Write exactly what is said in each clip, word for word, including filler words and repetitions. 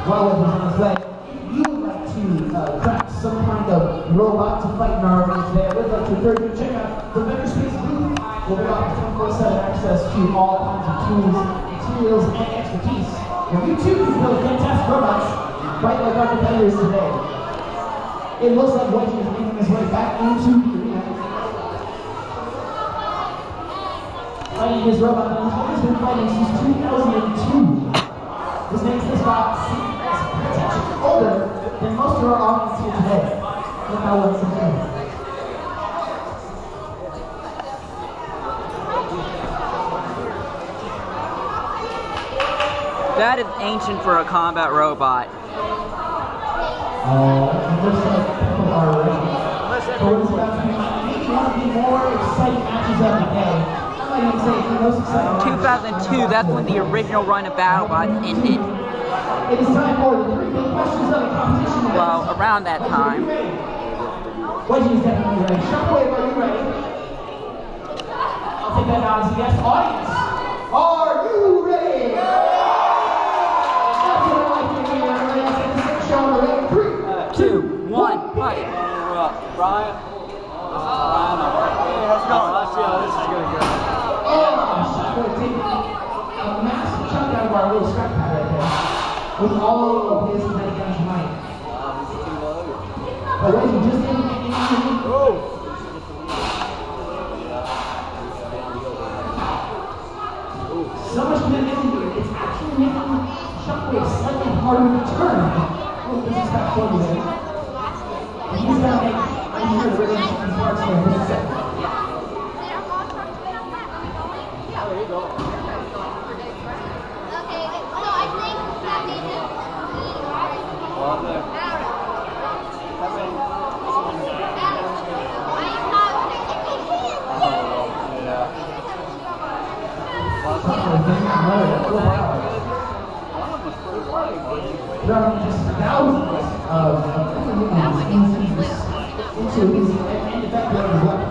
well with his way. If you would like to uh, craft some kind of robot to fight in our arena today, I would like to encourage you to check out the Makerspace booth, where we offer twenty-four seven access to all kinds of tools, materials, and expertise. And you too can build fantastic robots, fight like our competitors today. It looks like Wedgee is making his way back into the arena. Fighting his robot, he's been fighting since two thousand two. This makes this bot seem potentially older than most of our audience here today. Look how well it's doing. That is ancient for a combat robot. Oh, it looks like people are ready. So it's about to be maybe one of the more exciting matches of the day. I might even say the most exciting. two thousand two, that's when the original run of BattleBots ended. It is time for the three big questions of the competition. Well, around that time. Wedgee is definitely ready. Shockwave, are you ready? I'll take that down as a yes. Audience, are you ready? That's what I like to hear. Let's show on the ready. Three, two, one, fight. Brian. Let's go. Let's see how this is going to go. Oh, Shockwave taking a massive chunk out of our little scrap pad right there. With all of his kinetic might. But Wedgee just didn't get anything. So much kinetic energy, it's actually making Shockwave slightly harder to turn. Oh, this is that for you there. And he's gonna make, I'm sure, the rhythm of these parts here in just a second. There you go. Driving just thousands of millions into his indefectible weapon.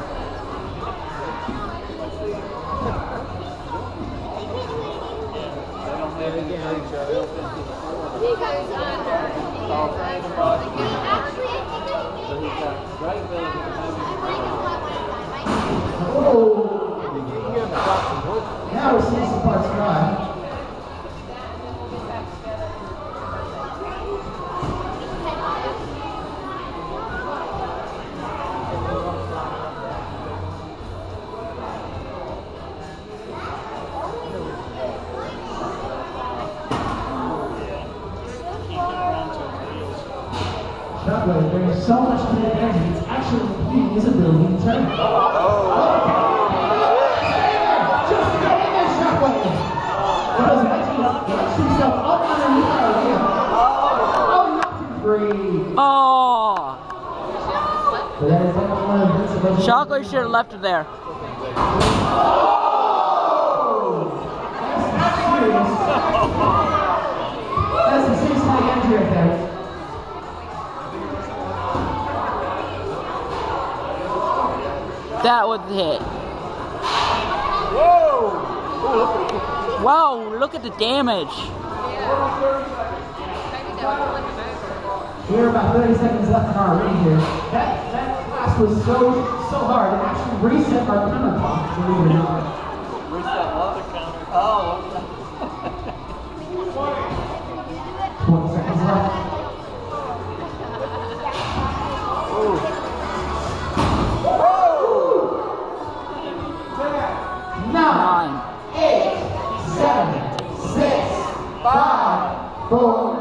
Oh! Now we're seeing some parts dry. Shockwave, there is so much kinetic energy, it's actually impeding his ability to turn. Oh! Just get in there, Shockwave! Because Wedgee gets himself up underneath our wheel. Oh, not too free! Oh! But that is definitely one of the Wedgee. Shockwave should have left it there. Oh! That's serious. That's a serious kinetic energy right there. That was a hit. Whoa! Wow, look at the damage. We're about thirty seconds left in our arena here. That that class was so so hard. It actually reset our counter clock, believe it or not. Reset other counter. Oh. twenty seconds left. Nine, eight, seven, six, five, four,